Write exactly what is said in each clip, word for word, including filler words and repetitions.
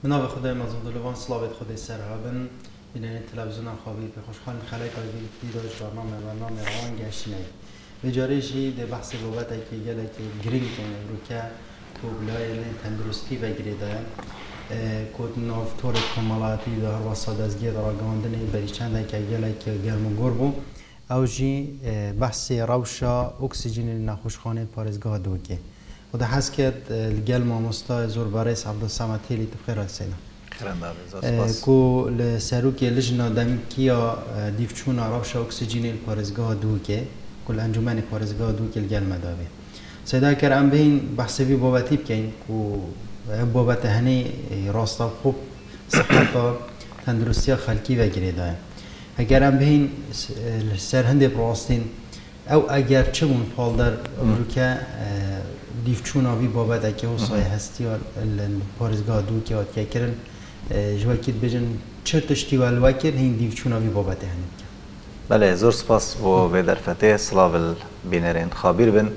مناب خدای مزود لوان سلاوت خدای سرهابن این تلویزیون خوابی به خوشحال خلای کاری دیدارش برنامه برنامه روان گشنه بجاریشی ده بحث بابت که گله که گرینگ کنه رو که کوبلای تندرستی و گریده کود نافتور کمالاتی ده هر وسط از گیر را گاندنی بری چند که گله که گرم و گربو اوجی بحث روشا اکسیژن نخوشخانه پارزگاه دوکه و ده حس کرد الگل مامستا زور برایس عبدالسلام تیلی تبخیر سینا کو لسروکی لجنه دمکیا دیفچونا روشا اکسیژن پارزگاه دوکه کل انجمن پارزگاه دوکه الگل مداوی سیدا کرم بین بحث بی بابتی بکن کو بابت هنی راستا خوب صحتا تندرستی خلکی و گریده اگر ام بین سرهنده براستین او اگر چه من پال در امروکه دیفچونا بی بابت اکی و سایه هستی و پارزگاه دو که آد که کرن جواکید بجن چه تشتی و الواکر هین دیفچونا بی بابت هنی بله زور سپاس و به درفته سلاو بینرین خابیر بن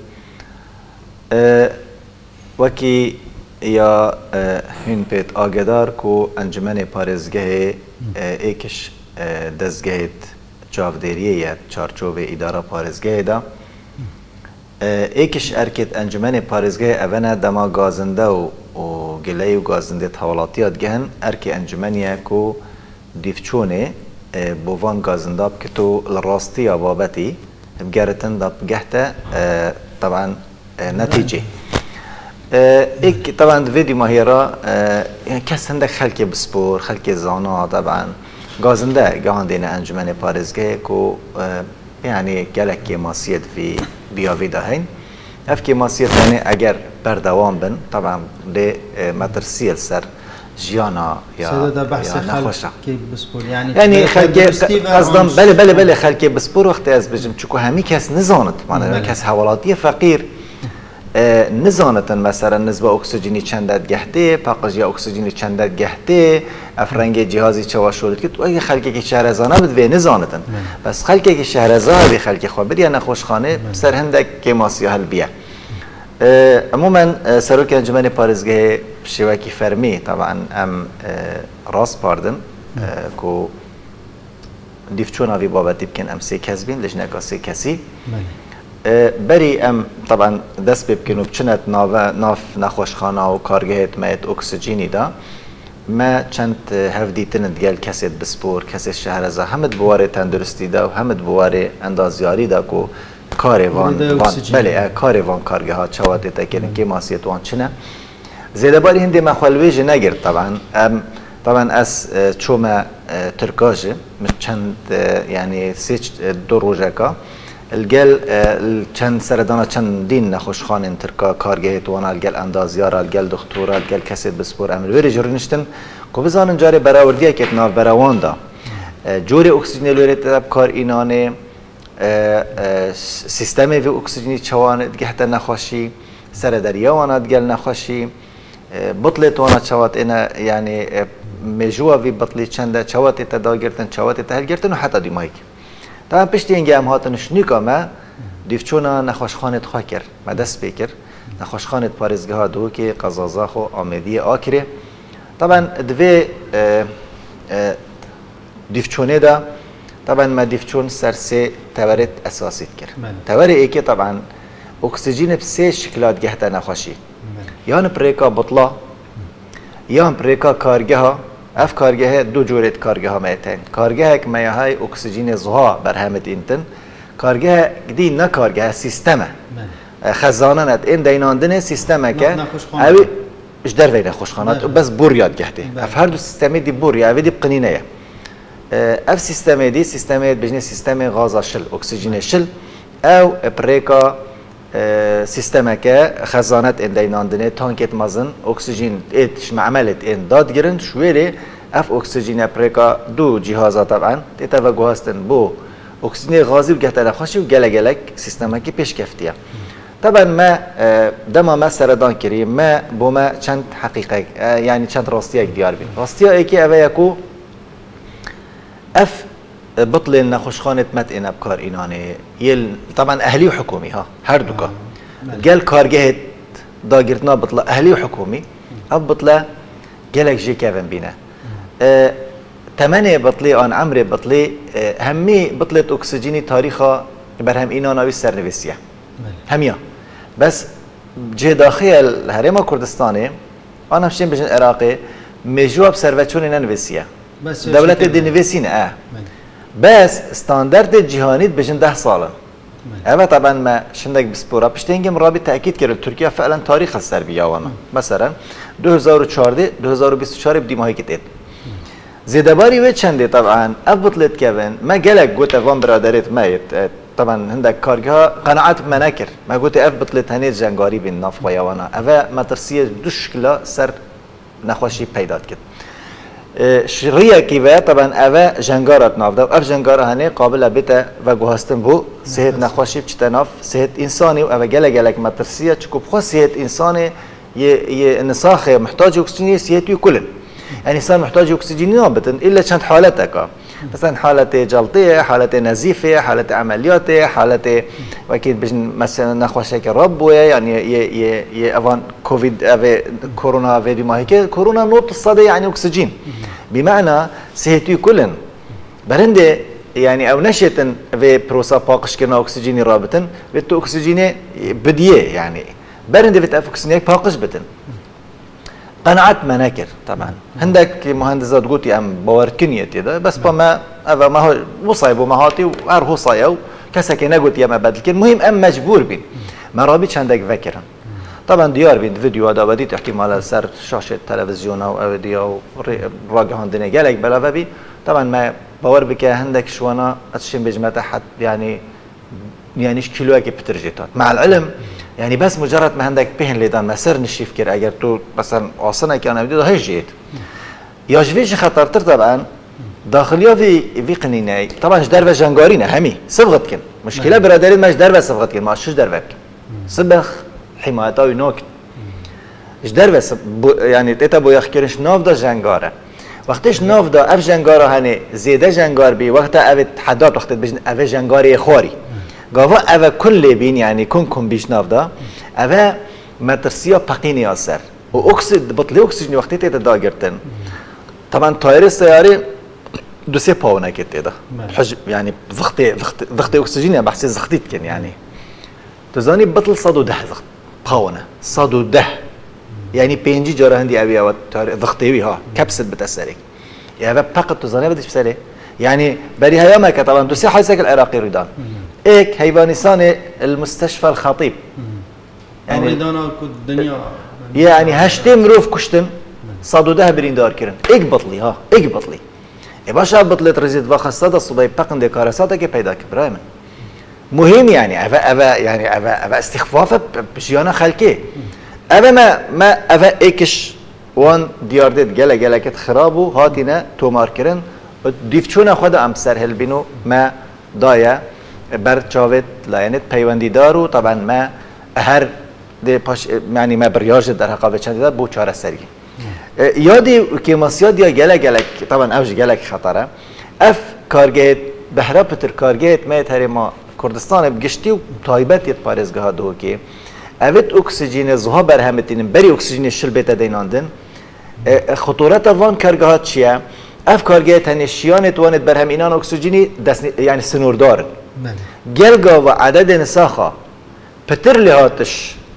وکی یا هین پیت آگدار کو انجمن پارزگاه ایکش دزگهت چاودریه چارچوب اداره پارزگاه دا ایکش ارکت انجمن پارزگاه اونا دما گازنده و گله و گازنده تولاتیات گهن ارک انجمنیه کو دیفچونه بوان گازنده بکتو لراستی بابتی بگرتن دا بگهته طبعا نتیجه ایک طبعا فيديو ماهيرا يعني كاس عندك خلق بسبور خلق زانا طبعا غازنده جاهندين انجمن بارزگاه كو يعني جالك ماسيت في بياوي دهين افكي ماسيت يعني اگر بردوام بن طبعا ل مترسيل سر جيانا يا يا نخوشا بسبور يعني يعني خلق قصدم بله بله بله خلق بسبور وقت از بجم چكو همي كاس نزانت معناها كاس حوالاتي فقير نزانتن مثلا نسبه اکسیژنی چندت گهته پاکجی اکسیژنی چندت گهته افرنگ جهازی چواشولت که تو اگه خلکی که شهرزانه بود و نزانتن بس خلکی که شهرزانه به خلکی خواه بدی نه خوشخانه سر هندک که ماسیه هل بیه عموما سروک انجمن پارزگاه شواکی فرمی طبعا ام راست پاردن کو دیفچونا وی بابتی بکن ام سه کس بین لجنه که سه کسی بری ام طبعا دست بکنو بچنت ناف نخوشخانه و کارگهت مایت اکسیژنی دا ما چند هفدی تند گل کسیت بسپور کسیت شهرزا همت بواره تندرستی دا و همت بواره اندازیاری دا کو کاروان بله کاروان کارگه ها چواتی تا کنن که ماسیت وان چنه زیده باری هنده مخالویج نگرد طبعا ام طبعا از چوم ترکاجه چند يعني سيج دو روجاكا الجل چند سردانا چند دین نخوشخان ترکا کارگه توانا الجل اندازیارا الجل دکتورا الجل کسی بسپور امر وری جورنشتن کو بزانن جاری براوردیه که ناو براوان دا جوری اکسیژن لوری تب کار اینانه سیستمی و اکسیژنی چوان گهت نخوشی سر دریا وانا الجل نخوشی بطل توانا چوات اینا یعنی مجوا وی بطلی چنده چوات تداگرتن چوات تهلگرتن و حتی دیمایک طبعا پشتی اینگه هم هاتنش نیکا ما دیفچونا نخوشخانت خواه کرد ما دست بکر نخوشخانت پارزگاه ها دو که قزازاخ و آمدی آکره طبعا دوی دیفچونه دا طبعا ما دیفچون سر سه تورت اساسیت کرد تور ایکی طبعا اکسیژن بسه شکلات گهتا نخوشی یان پریکا بطلا یان پریکا کارگه ها اف کارگاه دو جورت کارگاه ها میتین کارگاه که میاهای اکسیژن زها برهمت اینتن کارگاه دی نه کارگاه سیستمه خزانه نت این دیناندن سیستمه که اوی اش در وینه خوشخانات بس بور یاد گهته اف هر دو سیستمی دی بور یا اوی دی بقنینه اف سیستمی دی سیستمی بجنه سیستم غاز شل اکسیژن شل او پریکا سیستم که خزانت این دیناندنه تانکت مازن اکسیژن ایتش معملت این داد گرند شویره اف اکسیژن پریکا دو جهازا طبعا دیتا و گوهستن بو اکسیژن غازی و گهتر خوشی و گله گلک سیستم که پیش کفتیه طبعا ما دما ما سردان کریم ما بو ما چند حقیقه یعنی چند راستیه دیار بین راستیه ای که اوه یکو اف بطل نخوشخانت مت این ابکار اینانه یل طبعا اهلی و حکومی ها هر دوکا گل کارگه داگرتنا بطل اهلی و حکومی اب بطل گلک جی کهون بینه تمنه بطلی آن عمر بطلی همی بطلت اکسیژنی تاریخا بر هم اینا ناوی سرنویسیه همیا بس جه داخل الهرم کردستانه آن همشین بجن عراقی مجواب سروچون ننویسیه دولت دنویسینه اه بس استاندارد جهانی بجن ده سالن اوه طبعا ما شندك بسپورا پشتینگم رابط تأکید کرد ترکیه فعلا تاریخ هستر بیاوانا مثلا دو هزار و چهارده دو هزار و بیست و چهار بدی ماهی کتید زیدباری و چنده طبعا افضلت کهون ما گلک گوت وان برادرت ما طبعا هندك کارگاه قناعت ما نکر ما گوت اف بطلت هنیز جنگاری بین ناف بیاوانا اوه مترسیه دو شکلا سر نخوشی پیدا کرد شریعه کیوه طبعا اوه جنگارات نافده و اف جنگاره هنه قابل بیته و گوهستن بو صحت نخوشی بچته ناف صحت انسانی و اوه گله گلک مترسیه چکو بخوا صحت انسانی یه نساخ محتاج اکسیژنی صحتی کلن يعني صار محتاج اكسجين نابتن الا كانت حالتك مثلا حاله جلطيه حاله نزيفه حاله عمليات حاله واكيد بجن مثلا نخوشك رب يعني ي ي ي افان كوفيد افي كورونا في ما هيك كورونا نوت الصدى يعني اكسجين بمعنى صحتي كلن برنده يعني او نشتن في بروسا باقش كنا اكسجين رابطن بتو اكسجين بديه يعني برنده في اكسجين باقش بتن قناعت مناكر طبعا عندك مهندسات قلت ام باوركنيه ده بس بما هذا ما هو مصايب ومهاتي وارهو صايو كسك انا قلت يا ما بدل المهم ام مجبور بين ما رابطش عندك فكره طبعا ديار بين فيديو هذا بدي تحكي مال سر شاشه تلفزيون او فيديو راجع عندنا جالك بلا بي طبعا ما باور بك عندك شوانا اتشم بجمه تحت يعني يعني ايش كيلوك بترجيتات مع العلم يعني بس مجرد ما عندك بهن لدان ما سر نشيف كير اگر تو مثلا اصلا كان بدي هي جيت يا جويش خطرتر طبعا داخليه في في قنينه طبعا ايش دربه جنگارينه همي صبغت كن مشكله برادرين ماش دربه صبغت كن ما شوش دربك صبغ حمايته نوك ايش دربه يعني تيتا بو يخكرش نافدا جنگاره وقتش نافدا اف جنگاره هني زياده جنگار بي وقت اف حداد وقت بجن اف جنگاري خوري قاوا أبا كل بين يعني كون كون بيش نافدا أبا مترسيا بقيني أثر وأكسيد بطلي أكسجين وقت تيتا داقرتن طبعا طائر السيارة دوسي باونا كده حج يعني ضغط ضغط ضغط أكسجين يعني بحسي ضغطيت كان يعني تزاني بطل صادو ده ضغط باونا صادو ده يعني بينجي جرا هندي أبي أو ضغطي ها كبسة بتأثرك يعني أبا فقط تزاني بديش بسالي يعني بري هياما طبعا دوسي حاسك العراقي ريدان ايك هيفانيسان المستشفى الخطيب يعني الدنيا يعني هشتي مروف كشتن صادو ده برين دار كرن ايك بطلي ها ايك بطلي اي باشا بطلت رزيد وخاصة الصبي بقن دي كارساتك بيدا كبرايمن مهم يعني افا افا يعني افا افا استخفافه بشيانا خلقي افا ما ما افا ايكش وان دياردت جلا جلا كت خرابو هاتينا تومار كرن ديفچونا خدا ام سر هلبينو ما دايا بر چاوت لاینت پیوندی دارو طبعا ما هر ده پاش يعني ما برياج در حقابه چند دار بو چاره سری یادی که مسیاد یا گله گله طبعا اوج گله خطره اف کارگیت بهره پتر کارگیت ما تری ما کردستان بگشتی و تایبت یت پارزگاه دو که اوت اکسیژن زها برهمتین بری اکسیژن شل بیت دیناندن خطورت وان کارگاهات چیه اف کارگیت هنشیان توانت برهم اینان اکسیژنی يعني سنوردار جلقا وعدد نساخة بتر لهاتش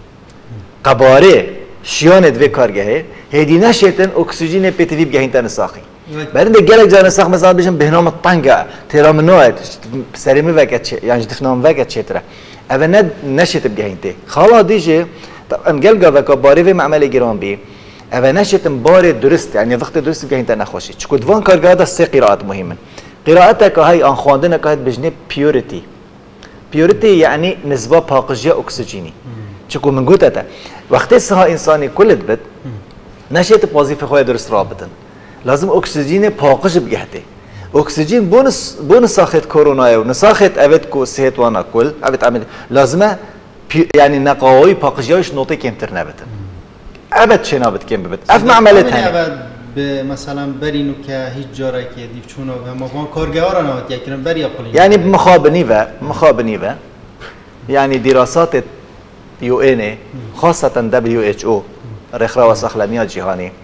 قباري شيانت في كارجه هدي نشيتن أكسجين بيتفي بجهين تنساخي بعدين جلق جا نساخ مثلا بيجن بهنام الطنجة ترى من نوع سريمي فكت يعني دفنام فكت شترة أبدا نشيت بجهين تي خلا ديجي طبعا جلقا وكباري في معمل جرام بي أبدا نشيتن باري درست يعني ضغط درست بجهين تنخوشي شكو دفان كارجه هذا سي قراءات مهمة قراءتك هاي ان خواندنك هاي بجنب بيوريتي بيوريتي يعني نسبة باقجية أكسجيني شكو من قوتها وقت السها إنساني كل دبت نشيت بوظيفة خويا درست رابطن لازم أكسجين باقج بجهته أكسجين بونس بونس ساخت كورونا ونساخت أبد كو سهت وانا كل أبد عمل لازمه يعني نقاوي باقجياش نوتي كم ترنبتن أبد شنا بت كم ببت أف معملتها مثلا برینو که هیچ جاره که دیفچونو و ما کارگاه نهاد یکن بری اقلیم يعني بمخابني و مخابني و يعني دراسات يو ان خاصة دبليو اتش او رخرة وسخلميات جهاني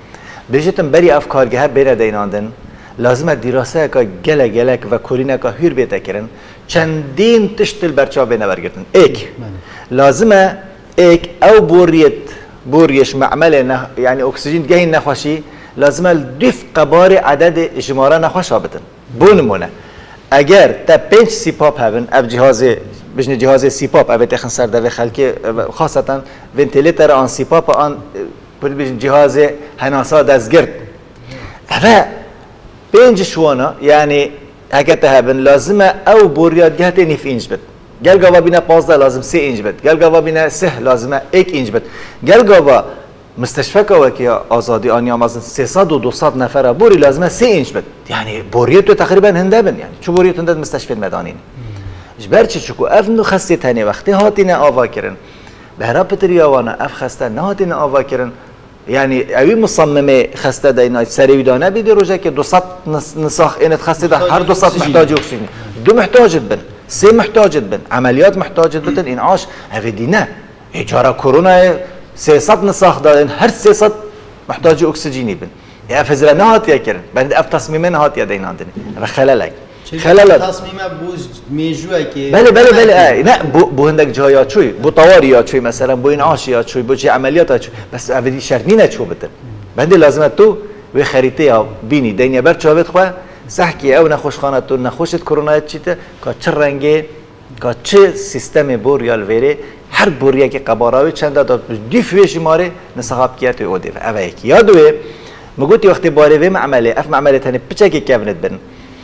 بجتم بری افکارگه ها بیره دیناندن لازمه دراسه که گله گلک و کلینه که هیر بیته کرن چندین تشتل برچاو بینه برگردن ایک لازمه ایک او بوریت بوریش معمل نه یعنی اکسیژن گهی نخوشی لازمه دیف قبار عدد اجماره نخوش آبتن بونمونه اگر تا پنج سیپاپ هبن اف جهاز بجن جهاز سیپاپ اوه تخن سر دوه خلکی خاصتا ونتیلیتر آن سیپاپ آن بجن جهاز هناسا دزگرد اوه پنج شوانا یعنی اگر تهبن لازمه او بوریات گهت نیف اینج بد گل گاوا بینا پازده لازم سه اینج بد گل گاوا بینا سه لازمه ایک اینج بد گل گاوا مستشفى که آزادی آنیا مثلا سیصد و دوصد نفر بوری لازمه سه اینج بد یعنی بوریت تو تقریبا هنده بن یعنی چه بوریت هنده مستشفى مدانین جبر چه چکو اف نو خسته تنی وقتی هاتی نه آوا کرن به هر پتریاوانا اف خسته نه هاتی نه آوا کرن یعنی اوی مصممه خسته داینا سری دانه بیده روزه که دوصد نساخ اینت خسته ده هر دوصد محتاج اکسیژن دو محتاج بن سه محتاج بن عملیات محتاج بن انعاش اوی دینه اجاره کرونا سیصد نساخ دادن هر سیصد محتاج اکسیژنی بن یا فزر نه هاتیا کرن بعد اف تصمیم نه هاتیا دیناندنی و خلل خلال تصمیم بوز میجوه که بله بله بله نه بو بو هندک جایا چوی بو طواری یا چوی مثلا بو انعاش یا چوی بو چه عملیات چوی بس اولی شرط نه چو بتن بعد لازم تو و خریطه یا بینی دنیا بر چابت خو سحکی او نخوش خانه تو نخوشت کرونا چیته که چه رنگه که چه سیستم بوریال وره هر بوریا که قباراوی چند داد دیفویش ماره نسخاب کیات او دیف اوه کی یادوه مگوتی وقتی باره و معمله اف معمله تنه پچه که کونت بن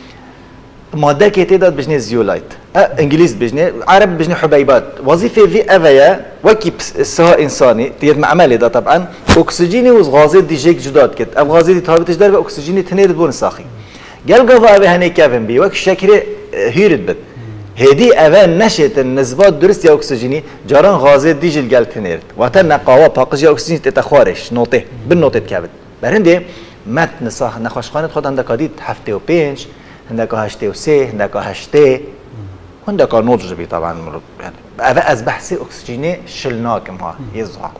ماده که تعداد بجنه زیولایت انگلیس بجنه عرب بجنه حبیبات وظیفه وی اویا وکی سها انسانی تیت معمله دا طبعا اکسیژنی و غازی دیجک جداد کت اف غازی دی تابتش در و اکسیژنی تنید بون ساخی گل گفا اوه هنه کون بی وک شکر هیرد بد هدی اوه نشت نسبات درست یا اکسیژنی جاران غازی دیجل گل تنید وقتا نقاوه پاقش یا اکسیژنی تتخوارش نوته بن نوته کبد برنده مت نساخ نخوشخانت خود اندکادید هفته و پنج هندکا هشته و سه هندکا هشته هندکا نوز بی طبعا يعني اوه از بحث اکسیژنی شلناکم ها یزها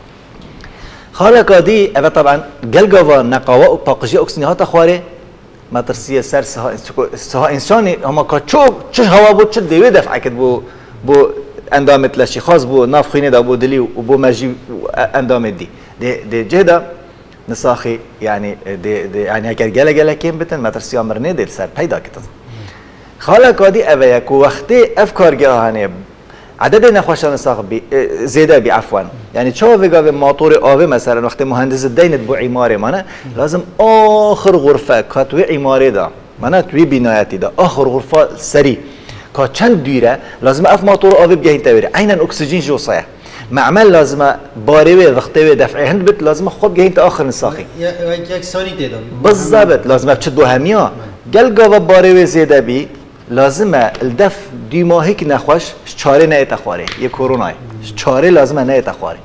خالقا دی اوه طبعا گلگاوا نقاوه و پاقشی اکسیژنی ها تخواره مترسیه سر سها سها انسانی اما که چو چه هوا بود چه دیوی دفع کد بو بو اندامت لشی خاص بو ناف خینه دا بو دلی و بو مجی اندامت دی دی دی جهدا نساخي يعني دي دي يعني هكذا جلا جلا كيم بتن ما ترسي أمرني دل سر پیدا كتن خالق قادي أبيا كو وقتي أفكار جاهاني عدد نخوش نساخ بي زيادة بعفوا يعني شو في قابل موتور آوي مثلا وقت مهندس الدين تبو عمارة مانا لازم آخر غرفة كاتوي عمارة دا مانا توي بناياتي دا آخر غرفة سري كات چند ديره لازم أف موتور آوي بجاهين تبيره عينا أكسجين جو صحيح معمل لازمه باري وقته ودفعه هند بت لازمه خود جاين تا آخر نساخي یک سانی دیدم بالضبط لازمه بتشد هميا قال جوا باري وزيادة بي لازمه الدف دي ماهيك نخوش چاره نه تخواره يا كورونا چاره لازمه نه تخواره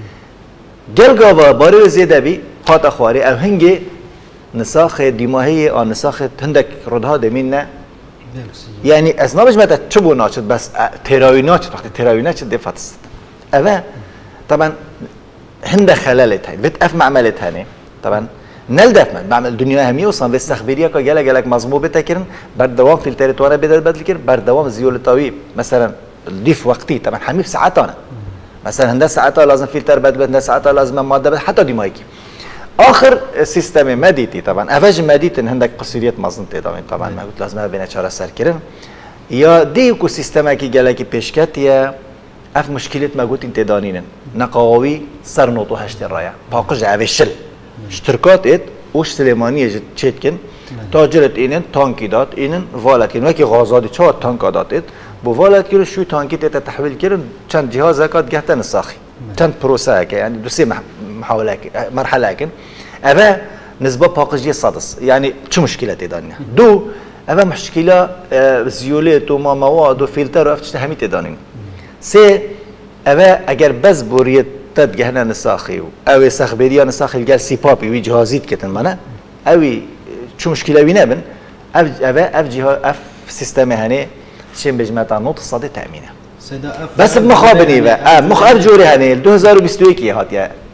قال جوا باري وزيادة بي هات تخواره او هنگي نساخ دي ماهي او نساخ هندك ردها دمينه يعني اسنابش متى تشبو ناشد بس تراوي ناشد وقت تراوي ناشد دفاتست اوه طبعا هند خلالت هاي بتقف معملت هاني طبعا نلدف بعمل دنيا همية وصان بستخبرية كا جالك جالك مضموب بتكرن بردوام في التريتوار بدل بدل كر بردوام زيول الطويب مثلا ضيف وقتي طبعا حمي في ساعتنا مثلا هند ساعتها لازم فلتر بدل بدل ساعتها لازم مادة حتى دي مايكي اخر سيستم مديتي طبعا افاج مديت هندك قصريات مزنتي طبعا طبعا ما قلت لازم بين شهر سر كرن يا دي اكو سيستم كي جالك بيشكات يا اف مشكلة ما قلت انت دانين نقاوي صار نوتو هشت الرايا باقج عبشل اشتراكات ات وش سليمانية جت تشيتكن تاجرت اینن تانکی داد اینن والت کن وکی غازادی چهار تانک داد ات بو والت کن شو تانکی تت تحویل کردن چند جهاز کات گهتن الساخی چند پروسه که یعنی دو سه محاوله مرحله کن اما نسبه باقجی صادس یعنی چه مشکلاتی دانیه دو اما مشکل زیولت و ما مواد و فیلتر و افتش همی تدانیم سه اما اگر بس بوریت تد گهنه نساخی و اوی سخبری نساخی الجال سیپاپی وی جهازیت کتن منه اوی چه مشکلی بینه بن اف اف اف جهاز اف سیستم هنی شیم بجمعتا نوت صادی تأمینه بس بمخابنی و اه مخ ارجوری هنی دو هزار و بیست و یک هات یا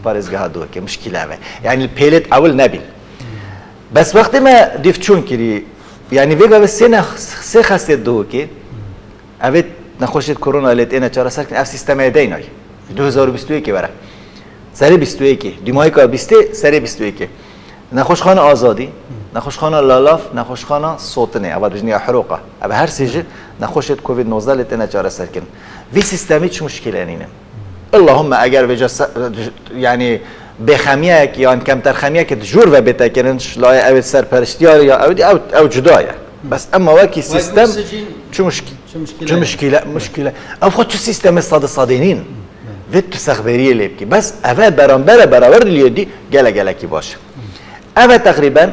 پارێزگەها دووەکە مشکلەوە یعنی پێلێت ئەول نەبین بەس وەختی ما دیفچوون کردی یعنی vêga sê xestê دووەکێ ئەvêt نەخۆشیت کۆرۆنا لێت ئێنە چارەسەرکردن ئەف سیستەمەیە دەینۆی دو هەزار و بیست و یەکێ وەرە سەرێ بیست و یەکێ دیمایکا بیستێ سەرێ بیست و یەکێ نەخۆشخانە ئازادی نەخۆشخانە لالاف نەخۆشخانە سۆتنێ ئەوە بژنیا حرۆقە ئەبە هەر سێژە نەخۆشێت کۆڤید نۆزدە لێت ئێنە چارەسەرکردن وی سیستەمی چ مشکلێنینە اللهم ئەگەر vêja yani bêxemiyek yan kemter xemiyekê jûr ve bêtekirin şilaya ew serperiştiyar ya ew ew ew cuda ye bes emma wekî sistem çi muşkîl çi muşkîle muşkîle ew xwe çi sistemê sadê sadê nîn vê tu sexberiyê lê bikî bes ev e beramber beraber liyê dî gelek gelekî baş ev e teqrîben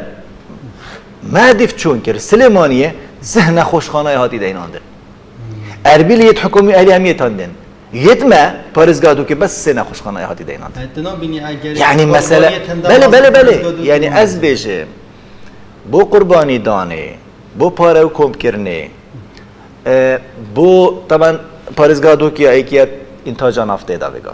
me dîv çûn kir Silêmaniyê zih nexweşxanayê hatî deynandin Erbilî yê hikûmî ehlî hemiyêtan din yetme parêzgah ki bes sê nexweşxanayê hatî deynandin yani mesele bele bele bele yani ez bêjim bo qurbanî danê bo pare û komkirinê bo teban parêzgah dokî êkiya întaca naftê da vêgav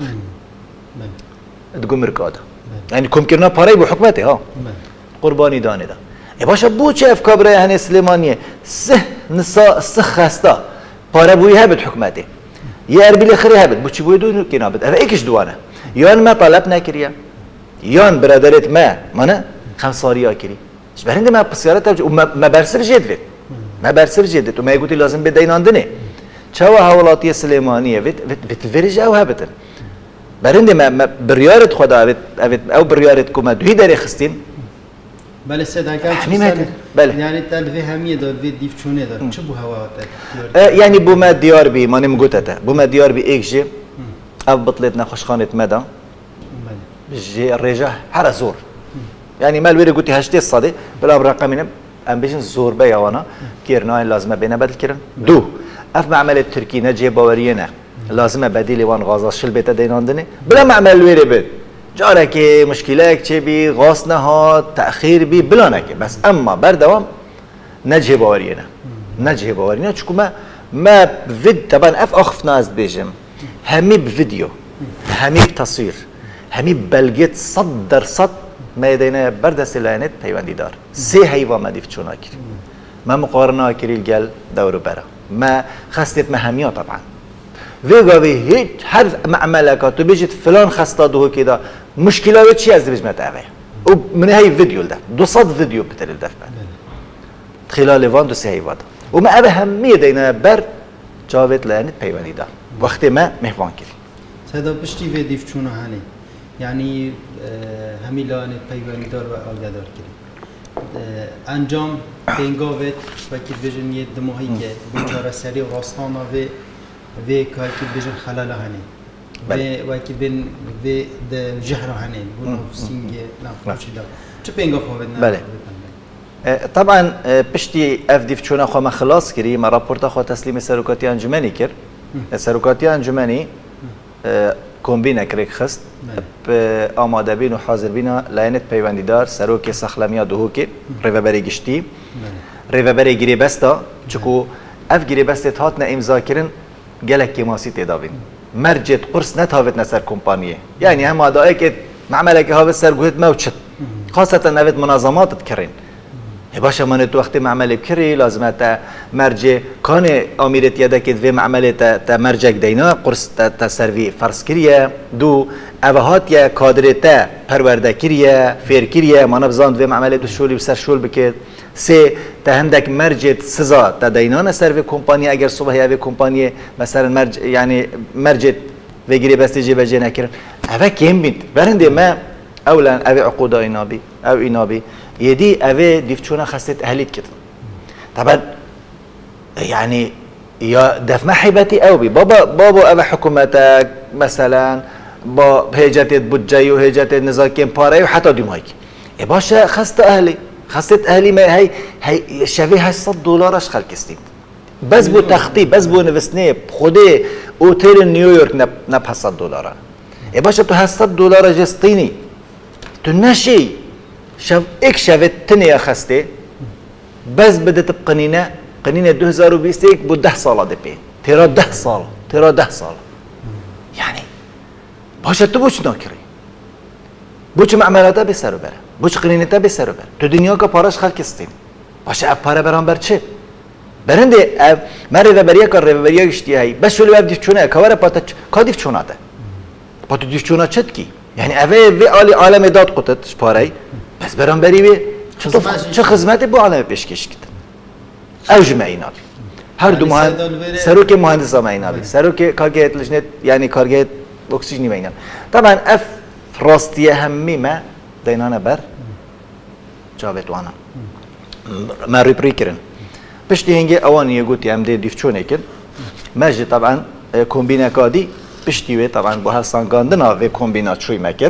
di gumirka da yani komkirina pareyê bo hikûmetê ha qurbanî danê da e başa bûçe ev kabraya henê Silêmaniyê sih nisa sih xesta parebûyî hebit hikûmetê یه اربیل خری هبد بچی بود دو کی نبود اف ایکش دوانه یان ما طلب نکریه یان برادرت ما منه خمساریا کری برنده ما پسیارت و ما برسر جد وید ما برسر جد و ما یگوتی لازم بدیناندنه چه و حوالاتی سلیمانیه وید وید ورج او هبتن برنده ما بریارت خدا وید او بریارت کو ما دوی داری خستین بله سید اگر بله یعنی تلوی همیه داد وی دیف چونه داد چه بو هوا یعنی بو ما دیار بی مانم گوتته بو ما دیار بی ایک جی اف بطلت نخوشخانه مدا جی رجع هر زور یعنی مال ویری گوتی هشت صدی بلا رقمینم ام بیشن زور به یوانا کیرنا لازمه بینه بدل کردن دو اف معمل ترکی نجی باوریه نه لازمه بدیل وان غازا شل بیت دیناندنه بلا معمل ویری بید جاره که مشکله چه بی غاز نهاد تأخیر بی بلا نکه بس اما بردوام نجه باوریه نه نجه باوریه نه چون ما ما فيد طبعا اف اخف ناس بيجم همي بفيديو همي بتصوير همي بلغت صدر صد ما يدينا بردس لعنت بيواندي دار سي هيوا ما ديف چونا كري ما مقارنه كري الجل دورو برا ما خستت مهميه طبعا ويغاوي هيك هر معملك تو بيجت فلان خستا دو كده مشكله چي از بيج متابعه ومن هي فيديو ده دو صد فيديو بتر الدفع خلال وان دو سي هيوا وما أهمية دينا بر جاوت لعنت بيواني دا وقت ما مهوان كري سيدا بشتي في ديف چونه هاني يعني همي لعنت بيواني دار و آگادار كري انجام بينگاوت وكيل بيجن يد دماهي که بچاره سري راستانا و و كاكيل بيجن خلال هاني و وكيل بين و ده جهر هاني بونو سينج نافوشي دا چه بينگاف هاوت بله طبعا پشتی اف دیف چونه خو ما خلاص کری ما راپورتا خو تسلیم سرکاتی انجمنی کر سرکاتی انجمنی کمبین اکریک خست آماده بین و حاضر بین لاینت پیوندیدار سروک سخلمیا دوهو که ریوبری گشتی ریوبری گیری بستا چکو اف گیری بست هات نه امضا کردن گلک کماسی تداوین مرجت قرص نتهاوت نسر کمپانیه یعنی هم ادعای که معامله هاوت سر گوهت موچت خاصه نوید منظمات تکرین باشا من تو وقتی معامله بکری لازمه تا مرجع کان امیرت یاده که و معامله تا تا مرجع دینا قرص تا تا سروی فرض کریه دو اوهات یا کادر تا پرورده کریه فیر کریه من بزند و معامله دو شولی بسر شول بکید سه تا هندک مرجع سزا تا دینا سروی کمپانی اگر صبح یا و کمپانی مثلا مرجع یعنی مرجع وگیری بسته جیب جه نکرد اوه کیم بید برنده ما اولا اوه عقود اینابی او اینابی يدي أبي ديفتشونا خستت أهليت كده طبعا يعني يا دف ما حيبتي قوي بابا بابا أبا حكومتك مثلا با هجت بودجي وهجت نزاكين باري وحتى ديم هيك يا باشا خست أهلي خست أهلي ما هي هي شبيه هالصد دولار أش خلكستين بس بو تخطيط بس بو نفسني خدي أوتيل نيويورك نب نب هالصد دولار يا باشا تو هالصد دولار جستيني تنشي شاف اك شافت تنيا خسته بس بدت بقنينه قنينه دو هزار و بیست بود ده ساله دي بي ترى ده سال ترى ده سال يعني باشا تو بوش ناكري بوچ معاملاتا به سر بره بوچ قرینتا به سر بره تو دنیا که پارش خلق استین باشه اف پاره برام بر چه برنده مره و بریا کار رو بریا گشتی هی بس شلو ابدیف چونه کار پات کادیف چوناته پات دیف چونا چت کی یعنی اوه و عالی عالم داد قطت پاره بس برام بری و چه خدمتی بو عالم پیشکش کردن اوج معینا هر دو مهندس سرو که مهندس معینا بی سرو که کارگیت لجنت یعنی کارگیت اکسیژنی معینا طبعا اف راستیه همی ما دینانه بر جاوید وانا ما ریپری کردن پشتی هنگی اوانی گویی هم دی دیفچونه کرد ماجی طبعا کومبینه کادی پشتی و طبعا با هستان گاندنا و کومبینات شوی مکر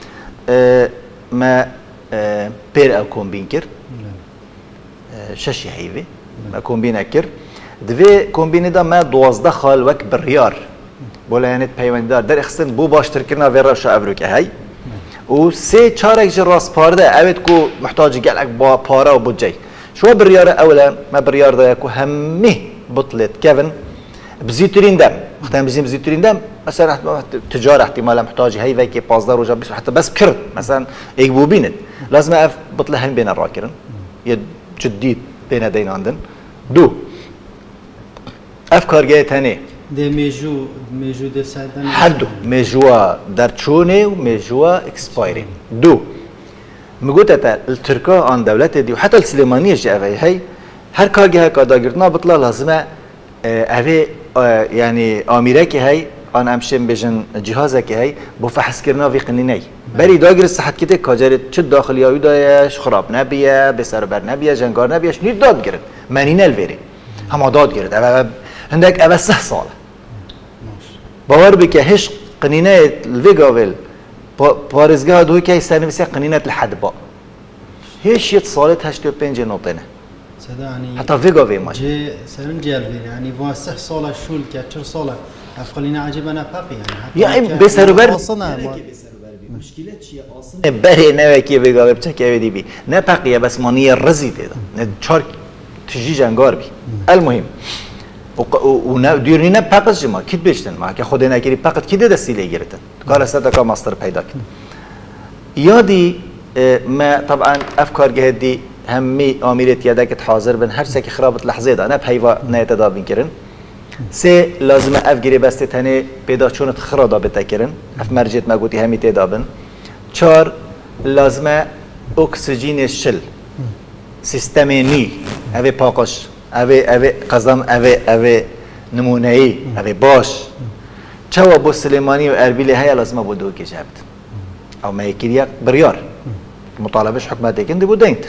ما پیر او کومبین کرد ششی هیوی ما کومبینه کرد دوی کومبینه دا ما دوازده خال وک بریار بولا یعنی پیوندار در اخستن بو باشتر کردن و روش ابرو که هی و سه چارک جراس پارده اوید کو محتاج گلک با پاره و بودجی شو بريار اولا ما بريار ده يكو همه بطلت كيفن بزيترين دم وقتها بزين بزيترين دم مثلا تجاره احتمال محتاج هي ويكي بازدار وجا بس حتى بس كرد مثلا يجبو بينت لازم اف بطل هم بين الراكرن يد جديد بين دين عندن دو افكار جايه ثانيه ده ميجو ميجو ده سادن حدو ميجوا درچونه وميجوا اكسبايرين دو مقولت التركا عن دولة دي وحتى السليمانية جاء هي هر كاجها كاداجرنا بطلع لازمة أبي يعني أميرك هي أنا أمشي بجن جهازك هي بفحص كرنا في قنيني بري داجر الصحة كده كاجرت شد داخلية ويدايش خراب نبيه بسربر نبيه جنگار نبيه شنيد داد جرت منين الفيري هم داد جرت أبى عندك أبى سه سال باور بك هش قنينة الفيجافيل پارزگاه دوی که سرنویسی قنینت لحد با هیچ یه سالت هشت و پنج نقطه صدقني حتى فيجا في ماشي جي سرنجال يعني واسح صالة شول كاتشر صالة أفقلنا عجبنا باقي يعني يعني بسربر مشكلة شيء أصلا بري نوكي فيجا بتشك يودي بي نه باقي بس مانية رزي ده نه شارك تجي جنگار بي المهم و نه دیرنی نه پاکش ما کیت بیشتن ما که خود نکردی پاکت کی ده سیلی گرفتن کار است تا ماستر پیدا کرد یادی ما طبعا افکار جهدی همي آمیرت یاده که حاضر بن هر سکی خرابت لحظه ده نه پیوا نه تدابین کردن سه لازم افگیری بسته تنه پیدا چونت خرادا بتکرن اف مرجت ما گویی همی تدابن چهار لازم اکسیژن شل سیستم نی اوه پاکش اوه اوه قزم اوه اوه نمونه‌ای اوه باش چوا بو سلیمانی و اربیل هیا لازم بودو که جبت او ما یکیریک بریار مطالبش حکمت کند بودند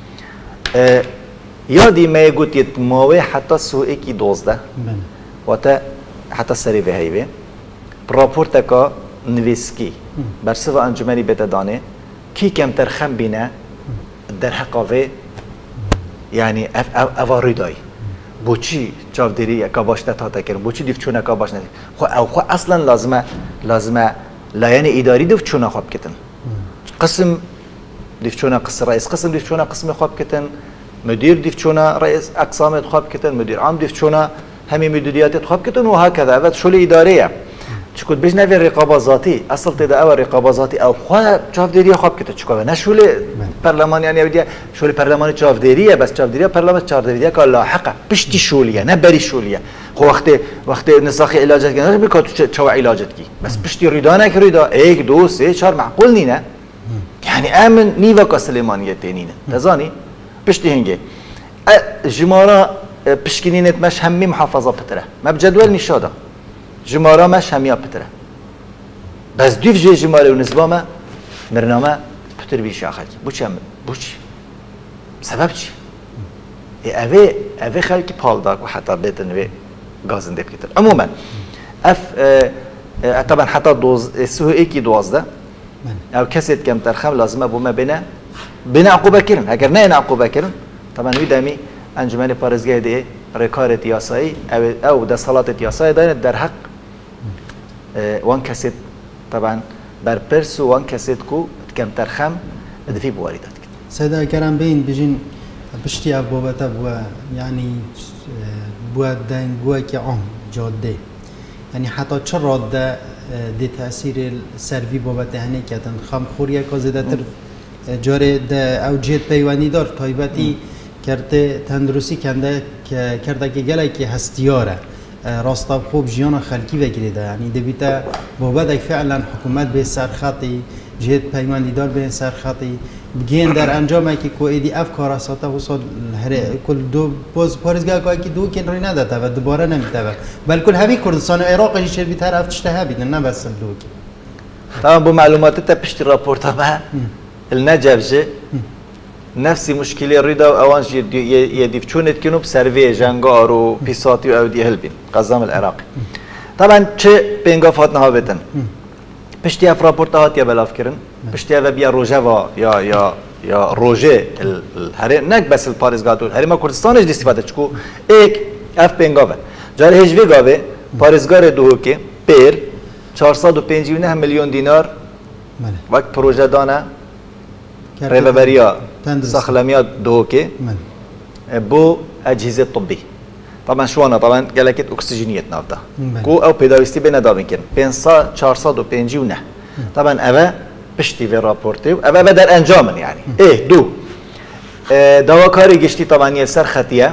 یادی ما گویید ماوی حتی سوئی کی دوزده و تا حتی سری به هیوی راپورت کا نویسکی برسه و انجمنی بتدانه کی کمتر خم بینه در حقاوه يعني اف افاري داي بوچي چاودري اكا باشته تا تكرم بوچي ديف چونه اكا باش ندي خو او خو اصلا لازمه لازمه لا يعني اداري ديف چونه خواب كتن قسم ديف چونه قسم رئيس قسم ديف چونه قسم خواب كتن مدير ديف چونه رئيس اقسام خواب كتن مدير عام ديف چونه همي مديريات خواب كتن وهكذا بعد شغل اداريه چكوت بيج نوي رقابه ذاتي اصل تدا او رقابه ذاتي او خو چاودري خواب كتن چكو نه شغل برلمان يعني ودي شغل برلمان چاودريه بس چاودريه برلمان چاودريه که لاحقه پشتی شغلیه نه بری شغلیه خو وقت وقت نسخ علاجت کنه بکات چوا علاجت کی بس پشتی ریدانه که ریدا یک دو سه چهار معقول نینه يعني امن نيفا كسليمانيه تنينه تزاني پشتی هنگه جمارا پشکنینت مش همي محافظه بتره ما بجدول نشاده جمارا مش هميا بتره بس دیف جي جماره ونسبامه مرنامه بتر بيش اخر بوچ هم بوچ سبب چی اوه اوه خلکی پال داک و حتی بتن و گازنده بکتر عموما اف طبعا حتی دوز سو ایکی دوازده او کسی کم ترخم لازمه بوما بنا بنا عقوبه کرن اگر نه عقوبه کرن طبعا وی دمی انجمن پارزگاه دی رکارت یاسایی او او د صلات یاسایی داین در حق وان کسی طبعا بر پرس وان کسی کو کم ترخم دفی بواریدات سيدا كرام بين بيجين بشتي أبوابته بوا يعني بوا دين بوا كعم جادة یعنی حتی چه راده دی تأثیر سروی بابت هنی کردن خام خوریه که زده تر جاره ده اوجیت پیوانی دار تایبتی کرده تندرسی کنده کرده که گله که هستیاره راستاب خوب جیان خلکی وگیریده یعنی دبیتا بابت فعلا حکومت به سرخطی جهت پیوانی دار به سرخطی بگین در انجام که کویدی افکار اساته و صد کل دو باز پارزگاه که دو کن روی نداده و دوباره نمیده بل کل همی کردستان و عراق شیر بی طرف تشته بیدن نه بس دو کن طبعا بو معلومات تا پشت راپورت ما النجفجه نفس مشكله ريدا اوانج يدفشونت كانوا بسيرفي جانجار وبيساتي او دي هلبين قزام العراقي طبعا چه بينغا فاتنا هاوتن پشتی اف راپورتات یا بلاف کرن پشتی اف بیا روژه و یا یا یا روژه هر نک بس الپارزگاتو هر ما کردستانش دیستفاده چکو ایک اف بینگاوه جار هجوی گاوه پارزگار دو که پیر چهارصد و پنجاه و نه میلیون دینار وقت پروژه دانه ریوبریا ساخلمیات دو که بو اجهزه طبی طبعا شو انا طبعا قالك اكسجينيه نافدا كو او بيداويستي بين دابن كن بينسا چهارصد و پنجاه و نه طبعا اوا بشتي في رابورتي اوا بدر انجام يعني ايه دو اه دواكاري گشتي طبعا يسر خطيه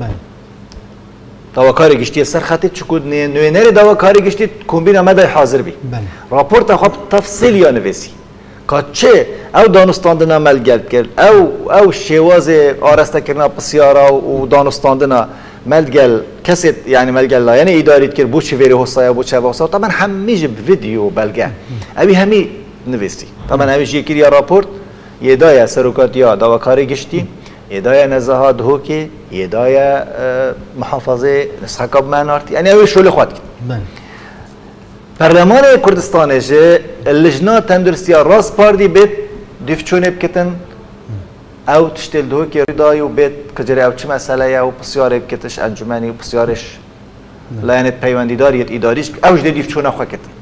دواكاري گشتي يسر خطي چكود نوينر دواكاري گشتي كومبينا مدى حاضر بي رابورت خب تفصيل يا نويسي كاتشه او دانستاندنا عمل گرد کرد او او شواز آرسته کردن بسیارا و دانستاندنا ملگل کسی یعنی ملگل لا یعنی ادارت کرد بوچه ویری حسایا بوچه واسا طبعا همیشه ویدیو بلگه ابی همی نویسی طبعا همیشه یکی یا راپورت یه دای سرکات یا دواکاری گشتی یه دای نزاهات هوکی یه دای محافظه نسخاب منارتی یعنی اوی شغل خود پارلمان کردستان جه لجنه تندرستی راست پاردی بیت دفچونه بکتن او تشتل دو که ردای و بیت کجری او چه مسئله یا و بسیاره بکتش انجمنی و بسیارش لاینت پیوندیداریت اداریش اوش دی دفچونه خواه کتن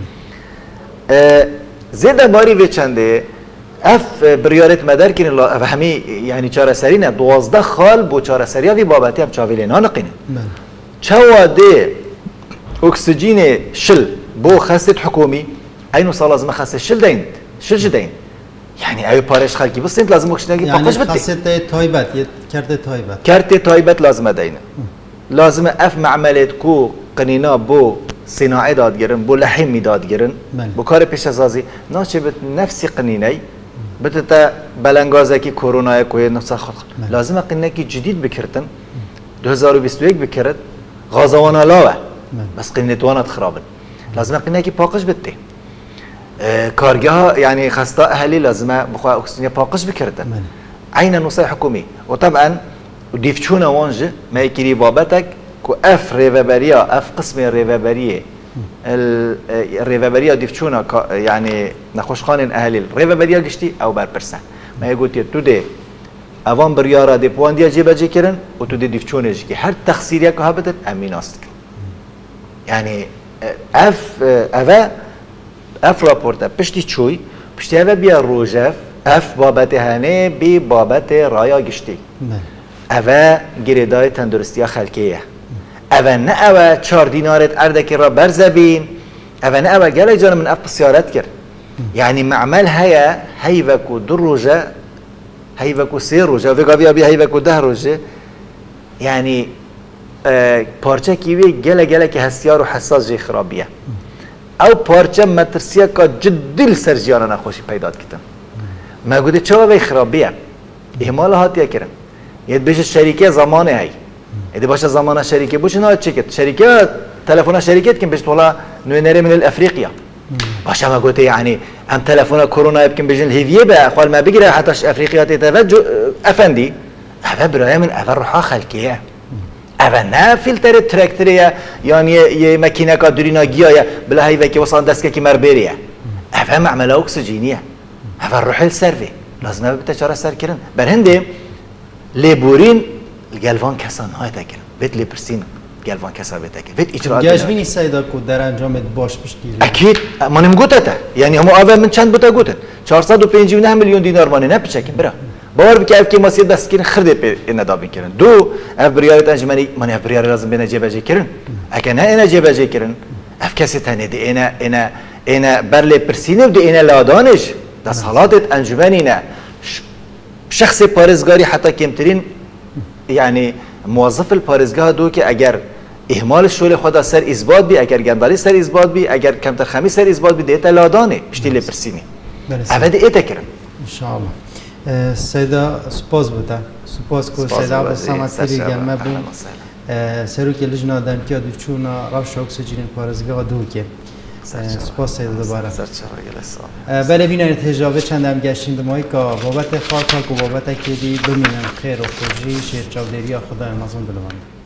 زیده باری وچنده اف بریارت مدر کنی و همی یعنی چاره سری نه دوازده خال بو چاره سری ها وی بابتی هم چاویلی نا نقینه چوا دی اکسیجین شل بو خستت حکومی اینو سال لازم خست شل دین شل جدین یعنی ای پارش خلکی بس انت لازم اکسیژن یعنی پاکش بده خست تایبت کرد تایبت کرد تایبت لازم دینه لازم اف معملت کو قنینا بو صناعه داد گرن بو لحم داد گرن بو کار پیش ازازی ناچه بت نفسی قنینی بتتا بلنگازه کی کرونا کوی نفس خلق لازم قنینه کی جدید بکردن دو هزار و بیست و یک بکرد غازوان علاوه بس قنینت وانت خرابن لازم قنینه کی پاکش بده کارگاه يعني خاصة أهلي لازم بخوا أكسجين باقش بكردن عين نصيحة حكومي وطبعا وديفشونا وانجه ما يكري بابتك كو اف ريفابريا اف قسم الريفابريه الريفابريا ديفشونا يعني نخوش خانن أهلي الريفابريا قشتي أو بربرسن ما يقول تو دي اوان بريارا دي بوانديا جيبا جي كرن وتو دي ديفشونا جي هر تخسيريا كهابتت أمين أستك يعني اف افا اف راپورت پشتی چوی پشتی اوه بیا روژف اف بابت هنه بی بابت رایا گشتی اوه گریدای تندرستی خلکیه اوه نه اوه چار دینارت اردکی را برزبین اوه نه اوه گله جان من اف بسیارت کرد یعنی معمل هیا هیوکو دو روژه هیوکو سه روژه و گاوی بیا هیوکو ده روژه یعنی پارچه کیوی گله گله که هستیار و حساس جی خرابیه او پارچه مترسیه که جدی سرجیانه نخوشی پیدا کردن ما گوده چه وی خرابیه احمال هاتیه کرن ید بشه شریکه زمانه هی ید باشه زمانه شریکه بوش نه چه کت شریکه تلفن شریکت کن بشه طولا نوینره من الافریقیا باشه ما گوده یعنی هم تلفن کرونا يمكن بيجن الهيفيه بقى قال ما بيجري حتى افريقيا تتوجه افندي هذا براي من اثر روحها خلقيه اونا فیلتر ترکتریه یعنی یه مکینه که دورینا گیاه بلا هایی وکی وصان دسته که مربریه اوه معمله اکسیژینیه اوه روح السروی لازمه بتا چاره سر کرن بر هنده لیبورین الگلوان کسان های تکرن بیت لیپرسین گلوان کسا بتکرن بیت اجراعات گشبینی سایدا کود در انجام باش بشتیری اکید ما نمگوته تا یعنی همو اوه من چند بوتا گوتن چهارصد و پنجاه و نه میلیون دینار مانه نپچکن برا باور بکه که ماسی دست کردن خرده به ندابی کردن دو اف بریارت انجمنی من اف بریار لازم بنا جیب جی کردن اگه نه اینا جیب جی کردن اف کسی تنه دی اینا اینا اینا برلی پرسینه دی اینا لادانش ده صلاتت انجمنینه شخص پارزگاری حتی کمترین یعنی موظف الپارزگاه دو که اگر اهمال شغل خدا سر اثبات بی اگر گنداری سر اثبات بی اگر کمتر خمی سر اثبات بی دیتا لادانه پشتی لپرسینی اوه ایتا کرم انشاءالله سیدا سپاس بوده سپاس کو سیدا بسامت تیری گلمه بو سرو که لجنا دمکیا دوچونا روش اکسیژن پارزگاه دو که سپاس سیدا دوباره بله بینید تجربه چند هم گشتیم دمایی که بابت خاک و بابت کدی بمینم خیر و خوشی شیر چاودری خدا امازون بلوانده